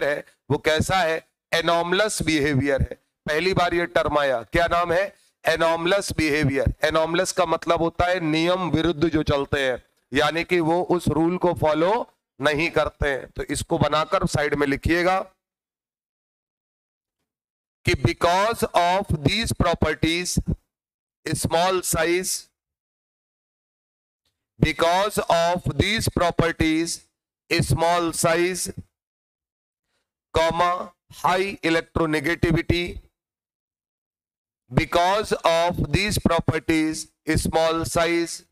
Behaviour है वो कैसा है, एनॉमलस बिहेवियर है। पहली बार ये टर्म आया, क्या नाम है, एनॉमलस बिहेवियर। एनॉमलस का मतलब होता है नियम विरुद्ध जो चलते हैं, यानी कि वो उस रूल को फॉलो नहीं करते हैं। तो इसको बनाकर साइड में लिखिएगा कि because of these properties small size, because of these properties small size, comma high electronegativity, because of these properties small size,